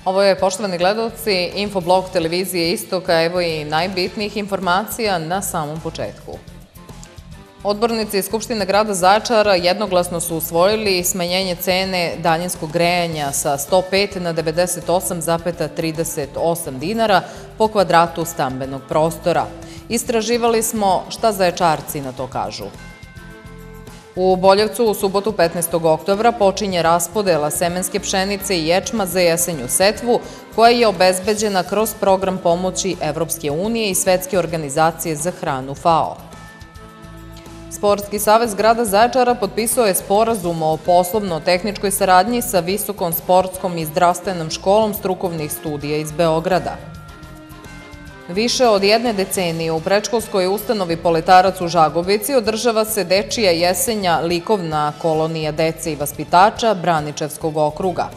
Ovo je, poštovani gledalci, infoblog televizije Istoka, evo i najbitnijih informacija na samom početku. Odbornici Skupštine grada Zaječara jednoglasno su usvojili smanjenje cene daljinskog grejanja sa 105 na 98,38 dinara po kvadratu stambenog prostora. Istraživali smo šta Zaječarci na to kažu. U Boljevcu u subotu 15. oktobra počinje raspodela semenske pšenice i ječma za jesenju setvu, koja je obezbeđena kroz program pomoći Evropske unije i Svetske organizacije za hranu FAO. Sportski savez grada Zaječara potpisao je sporazum o poslovno-tehničkoj saradnji sa Visokom sportskom i zdravstvenom školom strukovnih studija iz Beograda. Više od jedne decenije u predškolskoj ustanovi Poletarac u Žagubici održava se dečija jesenja likovna kolonija dece i vaspitača Braničevskog okruga.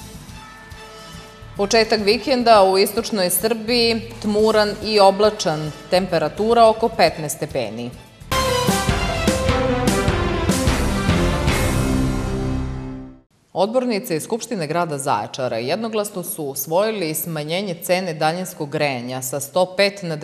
Početak vikenda u istočnoj Srbiji tmuran i oblačan, temperatura oko 15 stepeni. Odbornici Skupštine grada Zaječara jednoglasno su usvojili smanjenje cene daljinskog grejanja sa 105 na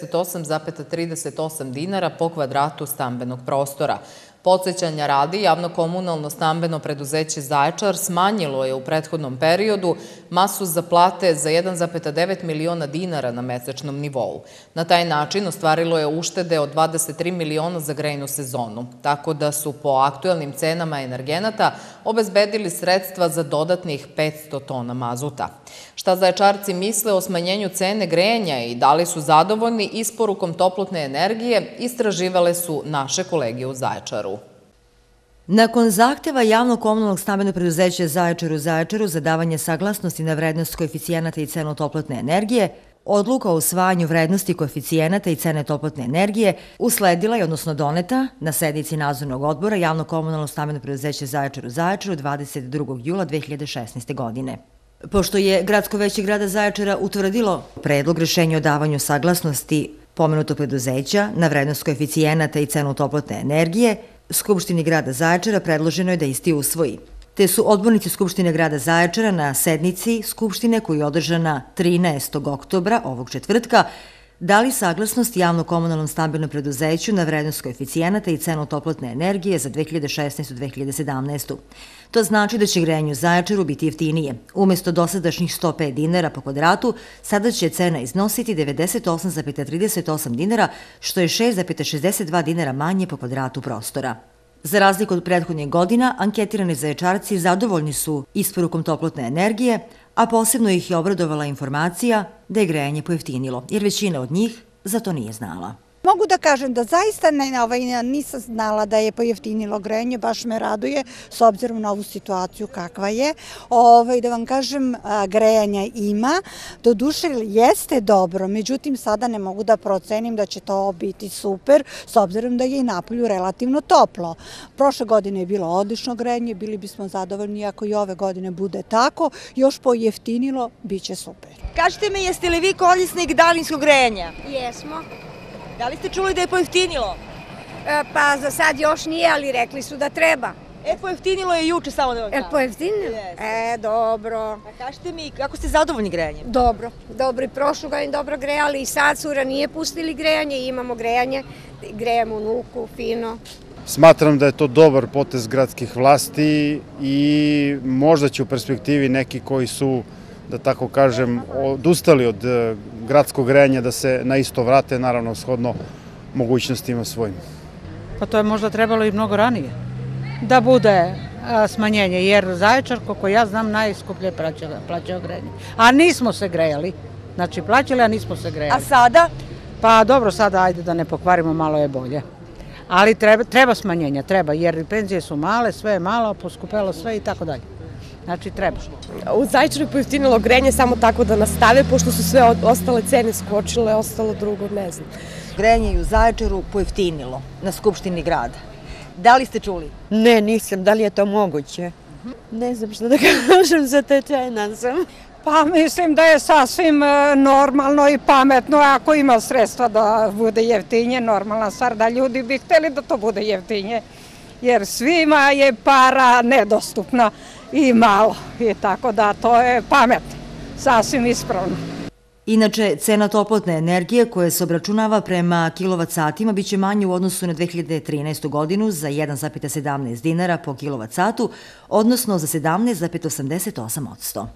98,38 dinara po kvadratu stambenog prostora. Podsećanja radi, javno-komunalno stambeno preduzeće Zaječar smanjilo je u prethodnom periodu masu za plate za 1,9 miliona dinara na mesečnom nivou. Na taj način ostvarilo je uštede od 23 miliona za grejnu sezonu, tako da su po aktuelnim cenama energenata obezbedili sredstva za dodatnih 500 tona mazuta. Šta Zaječarci misle o smanjenju cene grejanja i da li su zadovoljni isporukom toplotne energije, istraživale su naše kolege u Zaječaru. Nakon zahteva javno-komunalnog stambenog preduzeća Zaječar u Zaječaru za davanje saglasnosti na vrednost koeficijenata i cenu toplotne energije, odluka o usvajanju vrednosti koeficijenata i cene toplotne energije usledila je, odnosno doneta, na sednici nadzornog odbora javno-komunalnog stambenog preduzeća Zaječar u Zaječaru 22. jula 2016. godine. Pošto je Gradsko veće grada Zaječara utvrdilo predlog rešenja o davanju saglasnosti pomenutog preduzeća na vrednost koeficijenata i cenu toplotne energije, Skupštini grada Zaječara predloženo je da isti usvoji. Te su odbornici Skupštine grada Zaječara na sednici Skupštine, koja je održana 13. oktobra ovog četvrtka, dali saglasnost javno-komunalnom stambenom preduzeću na vrednost koeficijenata i cenu toplotne energije za 2016-2017. To znači da će grejanje u Zaječaru biti jeftinije. Umesto dosadašnjih 105 dinara po kvadratu, sada će cena iznositi 98,38 dinara, što je 6,62 dinara manje po kvadratu prostora. Za razliku od prethodnih godina, anketirani Zaječarci zadovoljni su isporukom toplotne energije, a posebno ih je obradovala informacija da je grejanje pojeftinilo, jer većina od njih za to nije znala. Mogu da kažem da zaista nisam znala da je pojeftinilo grejanje, baš me raduje s obzirom na ovu situaciju kakva je. Da vam kažem, grejanja ima, doduše jeste dobro, međutim sada ne mogu da procenim da će to biti super, s obzirom da je i napolju relativno toplo. Prošle godine je bilo odlično grejanje, bili bismo zadovoljni ako i ove godine bude tako, još pojeftinilo, bit će super. Kažite mi, jeste li vi korisnik daljinskog grejanja? Jesmo. Da li ste čuli da je pojeftinilo? Pa za sad još nije, ali rekli su da treba. Pojeftinilo je juče, samo da vam kažem. Pojeftinilo? Dobro. Pa kažite mi, kako ste zadovoljni grejanjem? Dobro. I prošlu godinu dobro grejali i sad su ranije pustili grejanje i imamo grejanje. Grejamo u Nuku, fino. Smatram da je to dobar potez gradskih vlasti i možda će u perspektivi neki koji su, da tako kažem, odustali od gradskog grejanja da se na isto vrate, naravno shodno mogućnostima svojim. Pa to je možda trebalo i mnogo ranije da bude smanjenje, jer Zaječar, koliko ja znam, najskuplje plaćao grejanje. A nismo se grejali, znači plaćali, a nismo se grejali. A sada? Pa dobro, sada ajde da ne pokvarimo, malo je bolje. Ali treba smanjenja, treba, jer penzije su male, sve je malo, poskupelo sve i tako dalje. Znači treba. U Zaječaru je pojeftinilo grejanje samo tako da nastave, pošto su sve ostale cene skočile, ostalo drugo ne znam. Grejanje je u Zaječaru pojeftinilo na Skupštini grada. Da li ste čuli? Ne, nisam. Da li je to moguće? Ne znam što da kažem, zatečena sam. Pa mislim da je sasvim normalno i pametno ako ima sredstva da bude jeftinje, normalna stvar da ljudi bi hteli da to bude jeftinje. Jer svima je para nedostupna i malo. I tako da to je pametno. sasvim ispravno. Inače, cena toplotne energije koja se obračunava prema kilovat-satima biće manja u odnosu na 2013. godinu za 1,17 dinara po kilovat-satu, odnosno za 17,88%.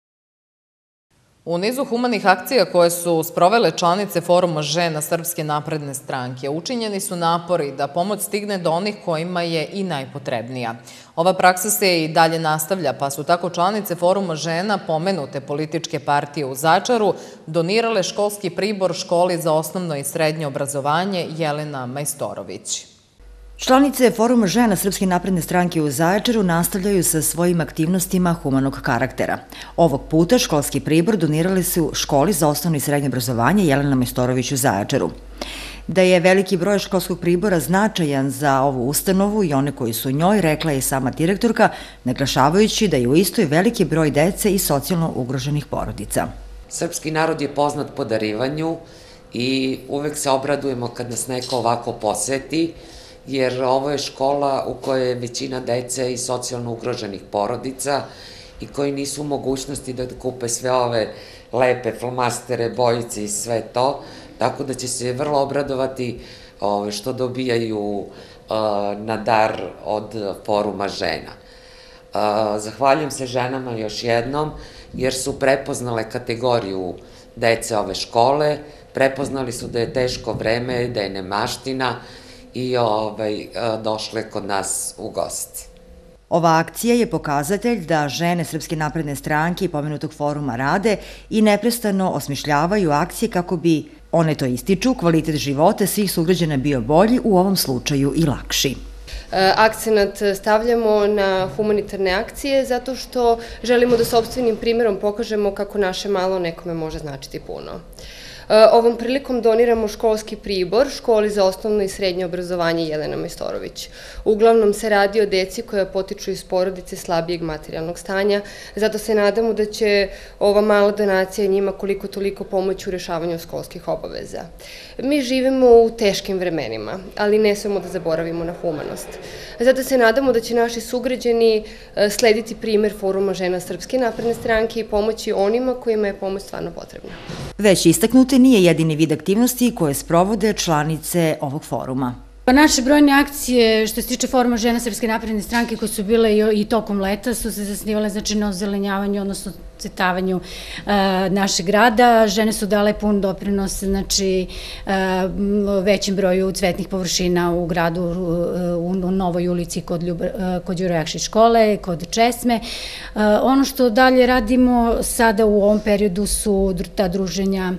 U nizu humanih akcija koje su sprovele članice Foruma žena Srpske napredne stranke učinjeni su napori da pomoć stigne do onih kojima je i najpotrebnija. Ova praksa se i dalje nastavlja, pa su tako članice Foruma žena pomenute političke partije u Zaječaru donirale školski pribor školi za osnovno i srednje obrazovanje Jelena Majstorović. Članice Foruma žena Srpske napredne stranke u Zaječaru nastavljaju sa svojim aktivnostima humanog karaktera. Ovog puta školski pribor donirali su školi za osnovno i srednje obrazovanje Jelena Majstorović u Zaječaru. Da je veliki broj školskog pribora značajan za ovu ustanovu i one koji su u njoj, rekla je sama direktorka, naglašavajući da je u istoj veliki broj dece i socijalno ugroženih porodica. Srpski narod je poznat po darivanju i uvek se obradujemo kad nas neko ovako poseti, jer ovo je škola u kojoj je većina dece i socijalno ugroženih porodica i koji nisu u mogućnosti da kupe sve ove lepe flomastere, bojice i sve to, tako da će se vrlo obradovati što dobijaju na dar od Foruma žena. Zahvaljujem se ženama još jednom, jer su prepoznale kategoriju dece ove škole, prepoznali su da je teško vreme, da je nemaština, i došle kod nas u gosti. Ova akcija je pokazatelj da žene Srpske napredne stranke i pomenutog foruma rade i neprestano osmišljavaju akcije kako bi, one to ističu, kvalitet života svih sugrađana bio bolji, u ovom slučaju i lakši. Akcenat stavljamo na humanitarne akcije zato što želimo da sopstvenim primjerom pokažemo kako naše malo nekome može značiti puno. Ovom prilikom doniramo školski pribor školi za osnovno i srednje obrazovanje Jelena Majstorović. Uglavnom se radi o deci koja potiču iz porodice slabijeg materijalnog stanja, zato se nadamo da će ova mala donacija njima koliko toliko pomoći u rešavanju školskih obaveza. Mi živimo u teškim vremenima, ali ne smemo da zaboravimo na humanost. Zato se nadamo da će naši sugrađani slediti primer Foruma žena Srpske napredne stranke i pomoći onima kojima je pomoć stvarno potrebna. Već istaknute nije jedini vid aktivnosti koje sprovode članice ovog foruma. Naše brojne akcije što se tiče Foruma žena Srpske napredne stranke koje su bile i tokom leta su se zasnivale na ozelenjavanju, odnosno cvetavanju našeg grada. Žene su dale pun doprinos većem broju cvetnih površina u gradu, u Novoj ulici kod Đuro Jakšić škole, kod Česme. Ono što dalje radimo sada u ovom periodu su ta druženja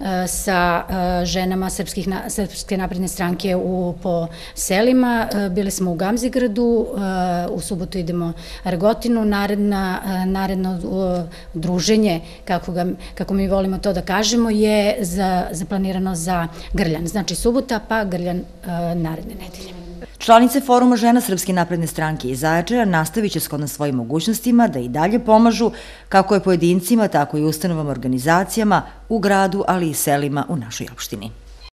sa ženama Srpske napredne stranke po selima. Bili smo u Gamzigradu, u subotu idemo Argotinu, naredno druženje, kako mi volimo to da kažemo, je zaplanirano za Grljan. Znači subota pa Grljan naredne nedelje. Članice Foruma žena Srpske napredne stranke iz Zaječara nastavit će shodno svojim mogućnostima da i dalje pomažu kako je pojedincima, tako i ustanovama, organizacijama u gradu, ali i selima u našoj opštini.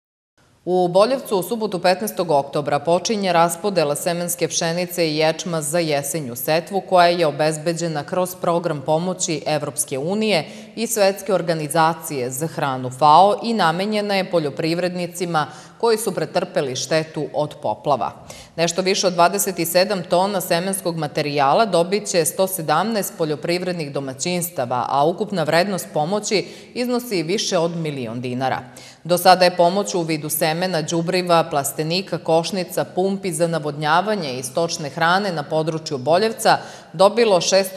U Boljevcu u subotu 15. oktobra počinje raspodela semenske pšenice i ječma za jesenju setvu koja je obezbeđena kroz program pomoći Evropske unije i Svetske organizacije za hranu FAO i namenjena je poljoprivrednicima koji su pretrpeli štetu od poplava. Nešto više od 27 tona semenskog materijala dobit će 117 poljoprivrednih domaćinstava, a ukupna vrednost pomoći iznosi više od 1.000.000 dinara. Do sada je pomoć u vidu semena, đubriva, plastenika, košnica, pumpi za navodnjavanje i stočne hrane na području Boljevca dobilo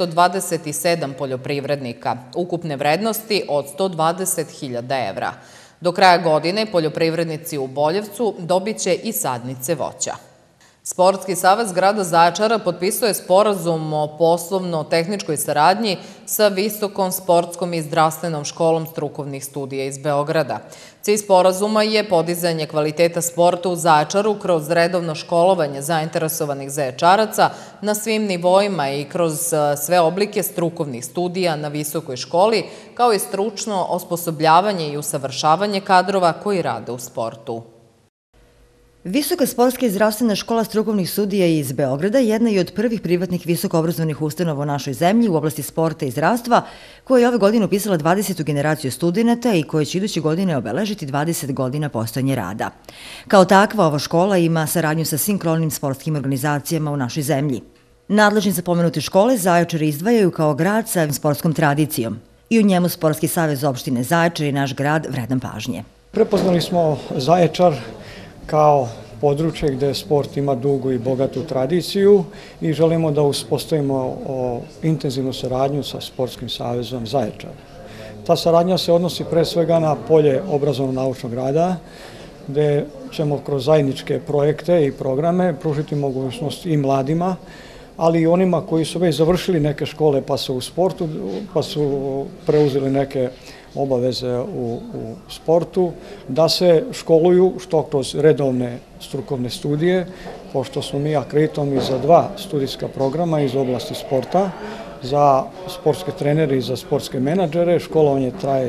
627 poljoprivrednika, ukupne vrednosti od 120.000 evra. Do kraja godine poljoprivrednici u Boljevcu dobit će i sadnice voća. Sportski savez grada Zaječara potpisuje sporazum o poslovno-tehničkoj saradnji sa Visokom sportskom i zdravstvenom školom strukovnih studija iz Beograda. Cilj sporazuma je podizanje kvaliteta sporta u Zaječaru kroz redovno školovanje zainteresovanih zaječaraca na svim nivoima i kroz sve oblike strukovnih studija na visokoj školi, kao i stručno osposobljavanje i usavršavanje kadrova koji rade u sportu. Visoka sportska i zdravstvena škola strukovnih sudija iz Beograda jedna je od prvih privatnih visokoobrazovnih ustanova u našoj zemlji u oblasti sporta i zdravstva, koja je ove godine upisala 20. generaciju studenta i koja će iduće godine obeležiti 20 godina postojanja rada. Kao takva, ova škola ima saradnju sa svim krovnim sportskim organizacijama u našoj zemlji. Nadležni za pomenute škole Zaječar izdvajaju kao grad sa sportskom tradicijom i u njemu Sportski savez opštine Zaječar i naš grad vredan pažnje. Prepoznali smo Zaječar kao područje gde sport ima dugu i bogatu tradiciju i želimo da uspostavimo intenzivnu saradnju sa Sportskim savezom Zaječar. Ta saradnja se odnosi pre svega na polje obrazovno-naučnog rada, gde ćemo kroz zajedničke projekte i programe pružiti mogućnost i mladima, ali i onima koji su već završili neke škole pa su u sportu, pa su preuzeli neke obaveze u sportu, da se školuju što kroz redovne strukovne studije, pošto smo mi akreditovani za 2 studijska programa iz oblasti sporta, za sportske trenere i za sportske menadžere. Školovanje traje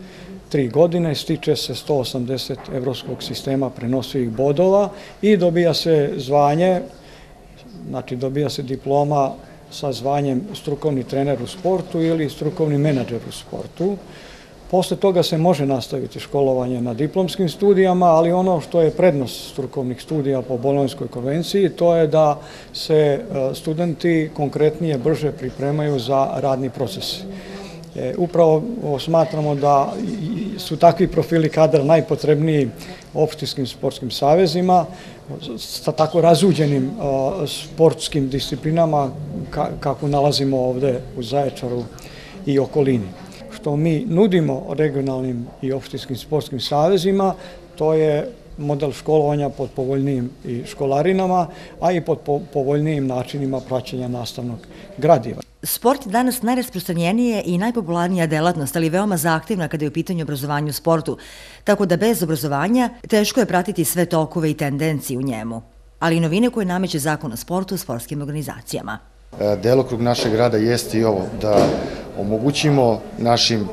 3 godine, stiče se 180 evropskog sistema prenosivih bodova i dobija se zvanje, znači dobija se diploma sa zvanjem strukovni trener u sportu ili strukovni menadžer u sportu. Posle toga se može nastaviti školovanje na diplomskim studijama, ali ono što je prednost strukovnih studija po Bolonjskoj konvenciji, to je da se studenti konkretnije, brže pripremaju za radni proces. Upravo smatramo da su takvi profili kadra najpotrebniji opštinskim sportskim savezima sa tako razuđenim sportskim disciplinama kako nalazimo ovde u Zaječaru i okolini. Što mi nudimo regionalnim i opštinskim sportskim savezima, to je model školovanja pod povoljnijim i školarinama, a i pod povoljnijim načinima praćenja nastavnog gradiva. Sport je danas najrasprostranjenije i najpopularnija delatnost, ali veoma zahtevna kada je u pitanju obrazovanja u sportu, tako da bez obrazovanja teško je pratiti sve tokove i tendencije u njemu, ali i novine koje nameće Zakon o sportu u sportskim organizacijama. Delokrug našeg rada jeste i ovo, da omogućimo našim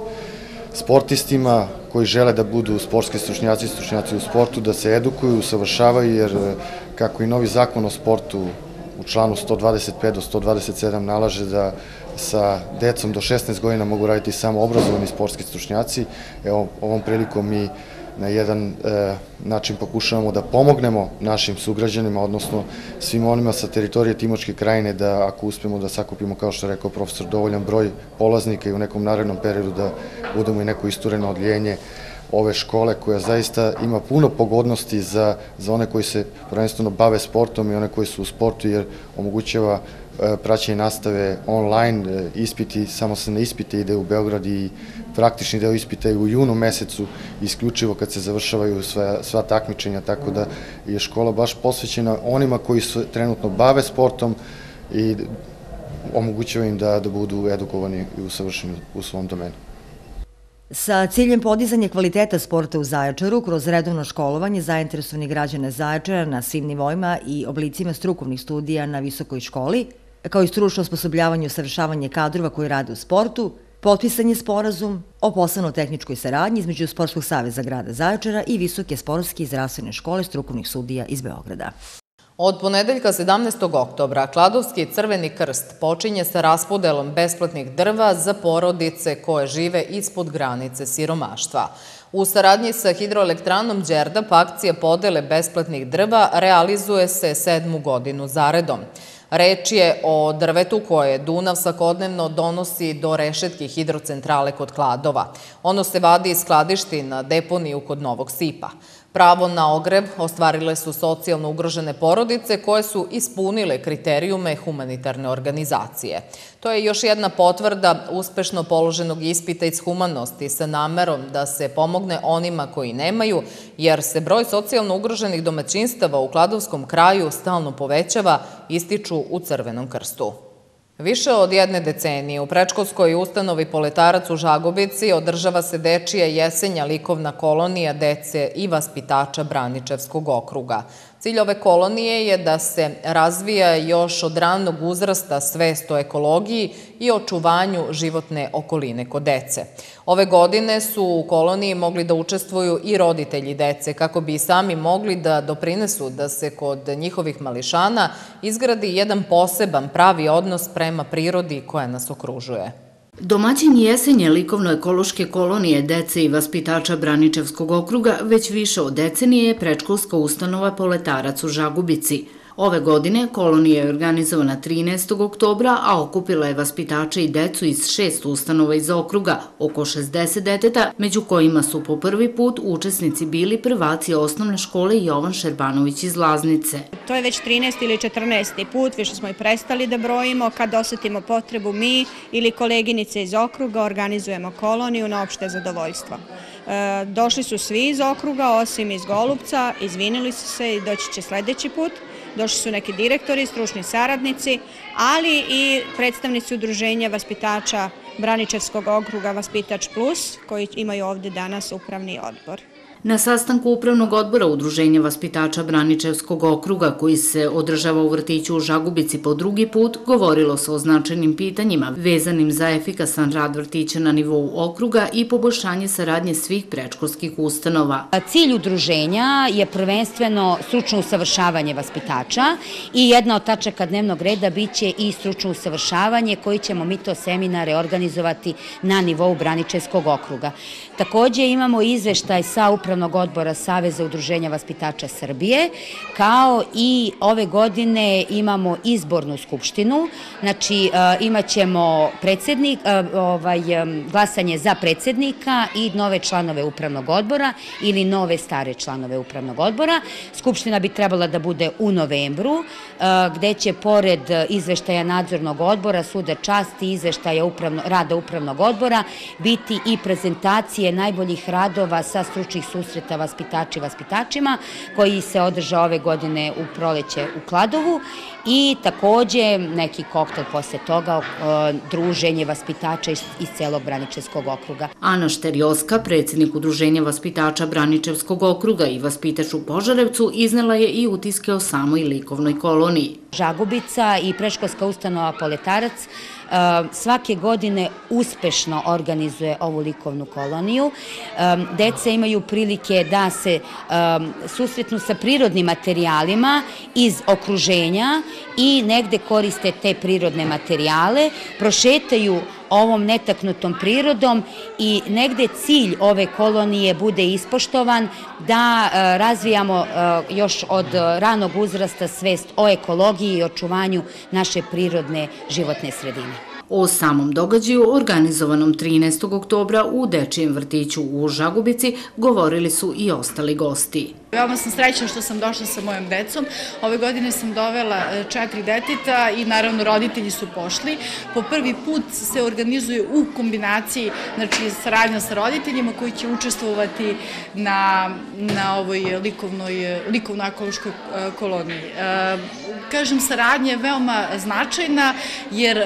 sportistima koji žele da budu sportski stručnjaci i stručnjaci u sportu, da se edukuju, usavršavaju, jer kako i novi Zakon o sportu u članu 125 do 127 nalaže da sa decom do 16 godina mogu raditi samo obrazovani sportski stručnjaci. Evo, ovom prilikom mi na jedan način pokušavamo da pomognemo našim sugrađanima, odnosno svim onima sa teritorije Timočke krajine, da ako uspemo da sakupimo, kao što je rekao profesor, dovoljan broj polaznika i u nekom narednom periodu da budemo i neko istureno odljenje ove škole, koja zaista ima puno pogodnosti za one koji se prvenstveno bave sportom i one koji su u sportu, jer omogućava praćenje nastave online, ispiti, samo se na ispite ide u Beograd i praktični deo ispita je u junu mesecu, isključivo kad se završavaju sva takmičenja, tako da je škola baš posvećena onima koji se trenutno bave sportom i omogućava im da budu edukovani i usavršeni u svom domenu. Sa ciljem podizanja kvaliteta sporta u Zaječaru kroz redovno školovanje zainteresovnih građana Zaječara na svim nivoima i oblicima strukovnih studija na visokoj školi, kao i stručno osposobljavanje i usavršavanje kadrova koji rade u sportu, potpisan je sporazum o poslovno-tehničkoj saradnji između Sportskog saveza grada Zaječara i Visoke sportske i zdravstvene škole strukovnih sudija iz Beograda. Od ponedeljka 17. oktobra Kladovski Crveni krst počinje sa raspodelom besplatnih drva za porodice koje žive ispod granice siromaštva. U saradnji sa hidroelektranom Đerdap akcija podele besplatnih drva realizuje se 7. godinu zaredom. Reč je o drvetu koje Dunav svakodnevno donosi do rešetke hidrocentrale kod Kladova. Ono se vadi iz skladišti na deponiju kod Novog Sipa. Pravo na ogrev ostvarile su socijalno ugrožene porodice koje su ispunile kriterijume humanitarne organizacije. To je još jedna potvrda uspešno položenog ispita iz humanosti sa namerom da se pomogne onima koji nemaju, jer se broj socijalno ugroženih domaćinstava u Kladovskom kraju stalno povećava, ističu u Crvenom krstu. Više od 1 decenije u predškolskoj ustanovi Poletarac u Žagubici održava se dečija jesenja likovna kolonija dece i vaspitača Braničevskog okruga. Cilj ove kolonije je da se razvija još od ranog uzrasta svest o ekologiji i očuvanju životne okoline kod dece. Ove godine su u koloniji mogli da učestvuju i roditelji dece kako bi i sami mogli da doprinesu da se kod njihovih mališana izgradi jedan poseban pravi odnos prema prirodi koja nas okružuje. Domaćin Jesenje likovno-ekološke kolonije dece i vaspitača Braničevskog okruga već više od decenije je predškolska ustanova Poletarac u Žagubici. Ove godine kolonija je organizovana 13. oktobra, a okupila je vaspitače i decu iz 6 ustanova iz okruga, oko 60 deteta, među kojima su po prvi put učesnici bili prvaci osnovne škole Jovan Šerbanović iz Laznice. To je već 13. ili 14. put, više smo i prestali da brojimo, kad osetimo potrebu mi ili koleginice iz okruga organizujemo koloniju na opšte zadovoljstvo. Došli su svi iz okruga, osim iz Golubca, izvinili su se i doći će sledeći put. Došli su neki direktori, stručni saradnici, ali i predstavnici udruženja vaspitača Braničevskog okruga Vaspitač Plus, koji imaju ovde danas upravni odbor. Na sastanku Upravnog odbora Udruženja vaspitača Braničevskog okruga, koji se održava u vrtiću u Žagubici po drugi put, govorilo se o značajnim pitanjima vezanim za efikasan rad vrtića na nivou okruga i poboljšanje saradnje svih predškolskih ustanova. Cilj udruženja je prvenstveno stručno usavršavanje vaspitača i jedna od tačaka dnevnog reda biće i stručno usavršavanje koji ćemo mi to seminare organizovati na nivou Braničevskog okruga. Takođe imamo izveštaj sa Upravnog odbora Saveza udruženja vaspitača Srbije, kao i ove godine imamo izbornu skupštinu, znači imat ćemo glasanje za predsednika i nove članove Upravnog odbora ili nove stare članove Upravnog odbora. Skupština bi trebala da bude u novembru, gde će pored izveštaja nadzornog odbora, suda časti i izveštaja rada Upravnog odbora biti i prezentacije najboljih radova sa stručnih susreta vaspitači i vaspitačima koji se održa ove godine u proleće u Kladovu i takođe neki koktel posle toga, druženje vaspitača iz celog Braničevskog okruga. Ana Šterjoska, predsjednik Udruženja vaspitača Braničevskog okruga i vaspitač u Požarevcu, iznela je i utiske o samoj likovnoj koloniji. Žagubica i predškolska ustanova Poletarac svake godine uspešno organizuje ovu likovnu koloniju. Deca imaju prilike da se susretnu sa prirodnim materijalima iz okruženja i negde koriste te prirodne materijale, prošetaju ovom netaknutom prirodom i negde cilj ove kolonije bude ispoštovan da razvijamo još od ranog uzrasta svest o ekologiji i očuvanju naše prirodne životne sredine. O samom događaju, organizovanom 13. oktobra u Dečijem vrtiću u Žagubici, govorili su i ostali gosti. Veoma sam srećna što sam došla sa mojom decom. Ove godine sam dovela 4 deteta i naravno roditelji su pošli. Po prvi put se organizuje u kombinaciji, znači saradnja sa roditeljima koji će učestvovati na ovoj likovno-ekološkoj koloniji. Kažem, saradnja je veoma značajna jer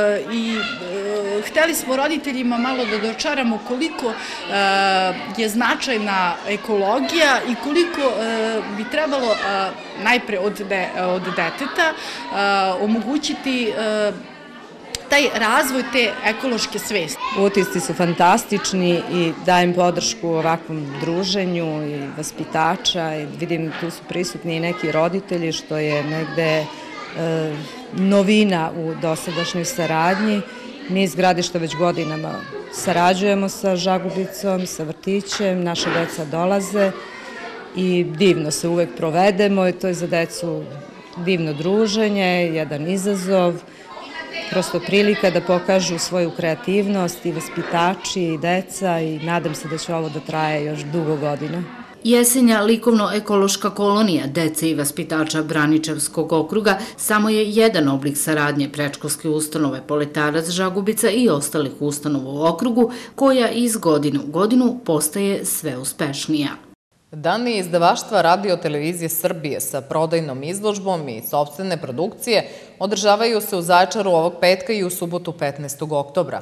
hteli smo roditeljima malo da dočaramo koliko je značajna ekologija i koliko bi trebalo najpre od deteta omogućiti taj razvoj te ekološke svesti. Utisci su fantastični i dajem podršku ovakvom druženju i vaspitača. Vidim tu su prisutni i neki roditelji što je negde novina u dosadašnjoj saradnji. Mi iz Gradišta već godinama sarađujemo sa Žagubicom, sa vrtićem, naše deca dolaze i divno se uvek provedemo i to je za decu divno druženje, jedan izazov, prosto prilika da pokažu svoju kreativnost i vaspitači i deca i nadam se da će ovo da traje još dugo godina. Jesenja likovno-ekološka kolonija dece i vaspitača Braničevskog okruga samo je jedan oblik saradnje predškolske ustanove Poletarac Žagubica i ostalih ustanova u okrugu, koja iz godine u godinu postaje sve uspešnija. Dani izdavaštva Radio televizije Srbije sa prodajnom izložbom i sopstvene produkcije održavaju se u Zaječaru ovog petka i u subotu 15. oktobra.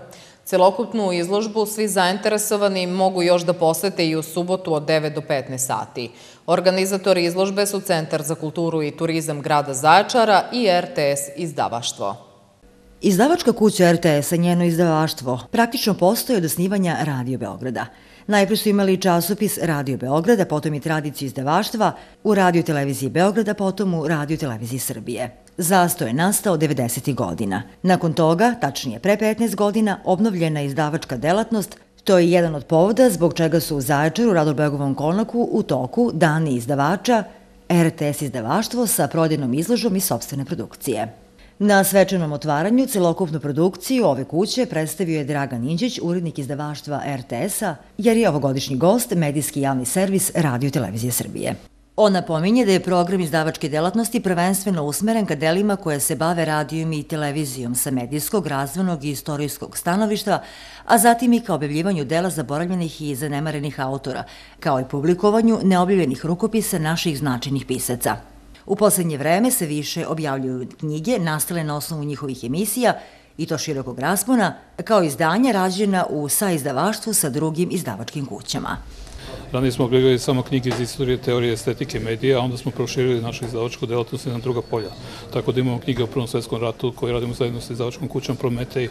Celokupnu izložbu svi zainteresovani mogu još da posete i u subotu od 9 do 15 sati. Organizatori izložbe su Centar za kulturu i turizam grada Zaječara i RTS izdavaštvo. Izdavačka kuća RTS-a, njeno izdavaštvo, praktično postoji od osnivanja Radio Beograda. Najpre su imali časopis Radio Beograda, potom i tradiciju izdavaštva u Radio televiziji Beograda, potom u Radio televiziji Srbije. Zastoj je nastao 90. godina. Nakon toga, tačnije pre 15 godina, obnovljena je izdavačka delatnost. To je jedan od povoda zbog čega su u Zaječaru, Radobegovom Konaku, u toku Dani izdavača, RTS izdavaštvo sa prodajnom izložbom i sopstvene produkcije. Na svečanom otvaranju celokupnu produkciju ove kuće predstavio je Dragan Inđić, urednik izdavaštva RTS-a, jer je ovogodišnji gost medijski javni servis Radio televizije Srbije. On napominje da je program izdavačke delatnosti prvenstveno usmeren ka delima koje se bave radijom i televizijom sa medijskog, razvojnog i istorijskog stanovišta, a zatim i ka objavljivanju dela zaboravljenih i zanemarenih autora, kao i publikovanju neobjavljenih rukopisa naših značajnih pisaca. U poslednje vreme se više objavljuju knjige nastale na osnovu njihovih emisija, i to širokog raspona, kao izdanja rađena u saizdavaštvu sa drugim izdavačkim kućama. Ranije smo objavljali samo knjige iz istorije, teorije, estetike, medija, a onda smo proširili našu izdavačku delatnost na druga polja. Tako da imamo knjige o Prvom svetskom ratu koje radimo zajedno sa izdavačkom kućom Prometej,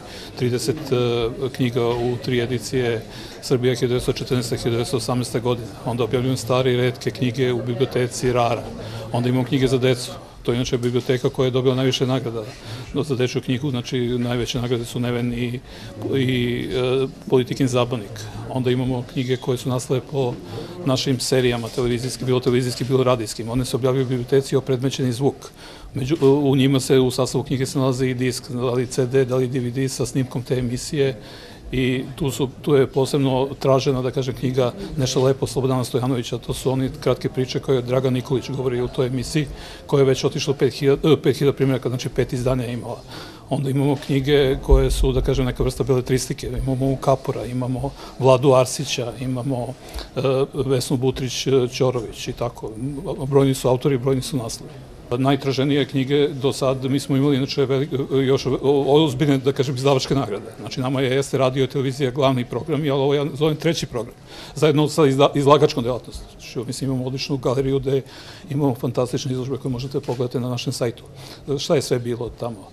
30 knjiga u 3 edicije, Srbija 1914-1918. godine. Onda objavljujemo stare i retke knjige u biblioteci Rara. Onda imamo knjige za decu. To je inače biblioteka koja je dobila najviše nagrada za dečju knjigu, znači najveće nagrade su Neven i Politikin zabavnik. Onda imamo knjige koje su nastale po našim serijama televizijskim, bilo radijskim. One se objavljaju u biblioteci o Predmećeni zvuk. U njima se u sastavu knjige se nalazi i disk, da li CD, da li DVD sa snimkom te emisije. I tu je posebno tražena, da kažem, knjiga Nešto lepo Slobodana Stojanovića. To su oni kratke priče koje je Dragan Nikolić govori u toj emisiji, koja je već otišla 5000 primjeraka, znači 5 izdanja je imala. Onda imamo knjige koje su, da kažem, neka vrsta beletristike. Imamo Kapora, imamo Vladu Arsića, imamo Vesnu Butrić-Ćorović i tako. Brojni su autori, brojni su naslovi. Najtraženije knjige do sad mi smo imali inače još ozbiljne, da kažem, izdavačke nagrade. Znači nama jeste radio i televizija glavni program, ali ovo ja zovem treći program, zajedno sa izlagačkom delatnostom. Mislim, imamo odličnu galeriju gde imamo fantastične izložbe koje možete pogledati na našem sajtu. Šta je sve bilo tamo?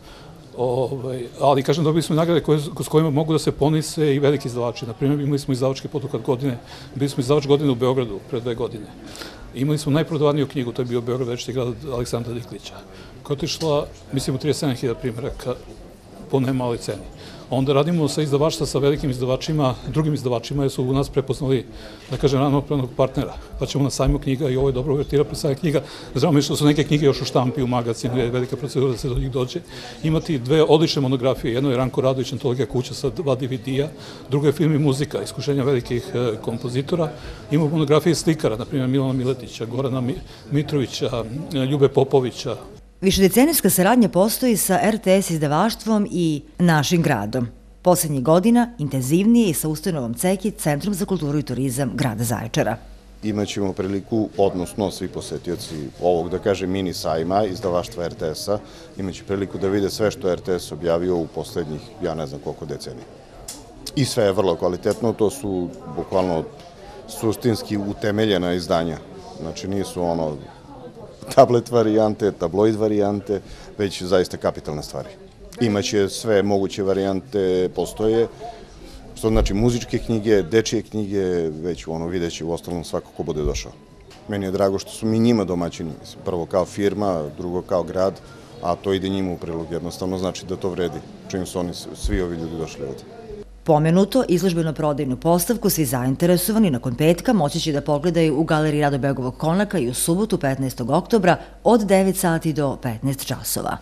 Ali, kažem, dobili smo nagrade s kojima mogu da se ponise i veliki izdavači. Naprimjer, imali smo izdavački poduhvat godine, bili smo izdavač godine u Beogradu pre 2 godine. Imali smo najprodavaniju knjigu, to je bio Beograd večiti grad Aleksandra Diklića, koja je otišla, mislim, u 37.000 primjeraka po nemaloj ceni. Onda radimo sa izdavaštva sa velikim izdavačima, drugim izdavačima, jer su u nas prepoznali, da kažem, ravnopravnog partnera. Pa ćemo na sajmu knjiga i ovo je dobro uvertira pre sajmu knjiga. Žao mi je što su neke knjige još u štampi, u magazinu, je velika procedura da se do njih dođe. Imati 2 odlične monografije. Jedno je Ranko Radović, Antologija kuća sa 2 DVD-a, drugo je film i muzika, iskušenja velikih kompozitora. Imamo monografije slikara, na primjer Milana Miletića, Gorana Mitrovića, Ljube Popovića. Višedecenijska saradnja postoji sa RTS izdavaštvom i našim gradom. Poslednjih godina intenzivnije i sa ustanovom CEKI, Centrom za kulturu i turizam grada Zaječara. Imaćemo priliku, odnosno svi posetioci ovog, da kažem, mini sajma izdavaštva RTS-a, imaće priliku da vide sve što je RTS objavio u poslednjih, ja ne znam koliko decenija. I sve je vrlo kvalitetno, to su bukvalno suštinski utemeljena izdanja. Znači nisu ono tablet varijante, tabloid varijante, već zaista kapitalne stvari. Imaće sve moguće varijante, postoje, što znači muzičke knjige, dečije knjige, već vidjet će u ostalom svako ko bude došao. Meni je drago što su mi njima domaćini, prvo kao firma, drugo kao grad, a to ide njima u prilog, jednostavno znači da to vredi, čim su oni svi ovi ljudi došli ovde. Pomenuto izložbeno-prodajnu postavku svi zainteresovani nakon petka moći će da pogledaju u galeriji Radobegovog Konaka i u subotu 15. oktobra od 9 sati do 15 časova.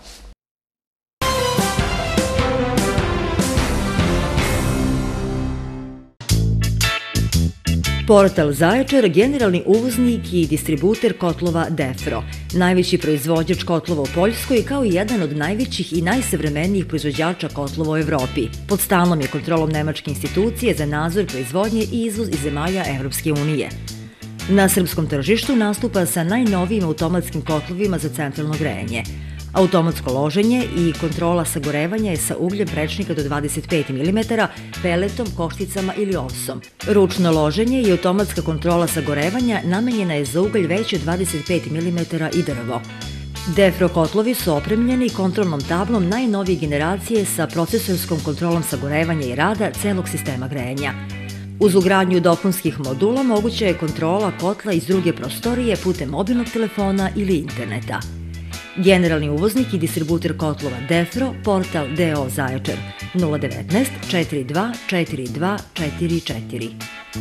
Portal Zaječar, generalni uvoznik i distributer kotlova Defro, najveći proizvođač kotlova u Poljskoj kao i jedan od najvećih i najsavremenijih proizvođača kotlova u Evropi. Pod stalnom je kontrolom Nemačke institucije za nadzor proizvodnje i izvoz iz zemalja Evropske unije. Na srpskom tržištu nastupa sa najnovijim automatskim kotlovima za centralno grejanje, Automatsko loženje i kontrola sagorevanja je sa ugljem prečnika do 25 mm, peletom, košticama ili ovsom. Ručno loženje i automatska kontrola sagorevanja namenjena je za ugalj veći od 25 mm i drvo. Defro kotlovi su opremljeni kontrolnom tablom najnovije generacije sa procesorskom kontrolom sagorevanja i rada celog sistema grejanja. Uz ugradnju dopunskih modula moguća je kontrola kotla iz druge prostorije putem mobilnog telefona ili interneta. Generalni uvoznik i distributer kotlova Defro, portal DO Zaječar, 019 42 42 44.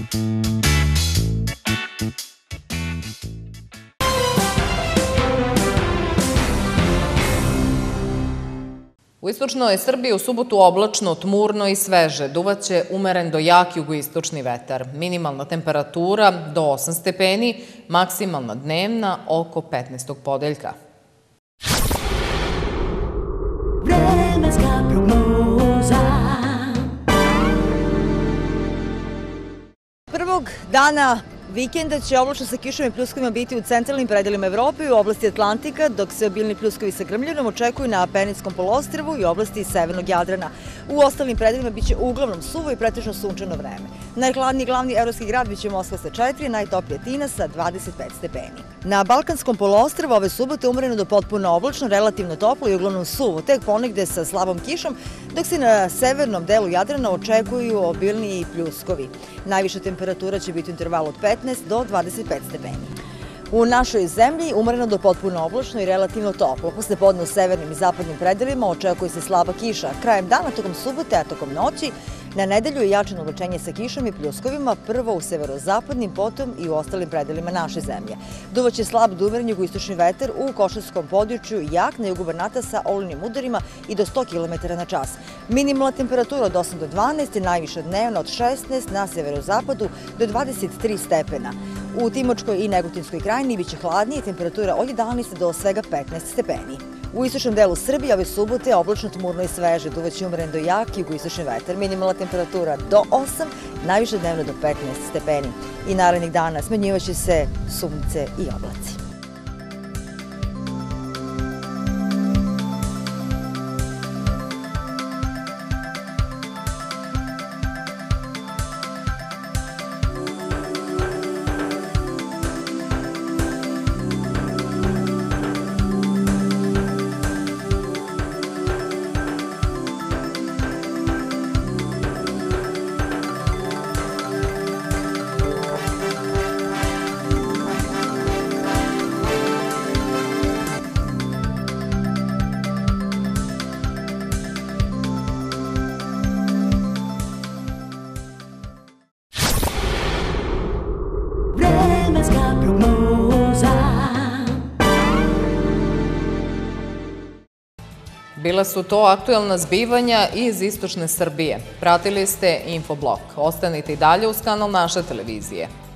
U istočnoj Srbiji u subotu oblačno, tmurno i sveže. Duvaće umeren do jak jugoistočni vetar. Minimalna temperatura do 8 stepeni, maksimalna dnevna oko 15. podeljka. Vremenska prognoza. Prvog dana vikenda će oblačno sa kišom i pljuskovima biti u centralnim predelima Evrope i u oblasti Atlantika, dok se obilni pljuskovi sa grmljenom očekuju na Apeninskom poluostrvu i oblasti severnog Jadrana. U ostalim predelima biće uglavnom suvo i pretežno sunčano vreme. Najhladniji glavni evropski grad biće Moskva sa 4, najtoplija Tina sa 25 stepeni. Na Balkanskom poluostrvu ove subote umereno do potpuno oblačno, relativno toplo i uglavnom suvo, tek ponegde sa slabom kišom, dok se na severnom delu Jadrana očekuju obilniji pljuskovi. Najviša temperatura će biti u intervalu od 15 do 25 stepeni. U našoj zemlji umereno do potpuno oblačno i relativno toplo. Posle podne u severnim i zapadnim predelima očekuje se slaba kiša. Krajem dana, tokom subote, a tokom noći, na nedelju je jačano oblačenje sa kišom i pljuskovima, prvo u severozapadnim, potom i u ostalim predelima naše zemlje. Duvaće slab do umeren jugoistočni vetar u Košarskom području, jak na jugu Banata sa olujnim udarima i do 100 km na čas. Minimalna temperatura od 8 do 12, najviša dnevna od 16 na severozapadu do 23 stepena. U Timočkoj i Negotinskoj krajini biće hladnije, temperatura od 11 do svega 15 stepeni. U istočnom delu Srbije ove subote oblačno, tmurno i sveže, duvaće umeren do jak jugoistočni vetar. Minimalna temperatura do 8, najviša dnevno do 15 stepeni. I narednih dana smenjivaće se sunce i oblaci. Bila su to aktuelna zbivanja iz istočne Srbije. Pratili ste Infoblok. Ostanite i dalje uz kanal naše televizije.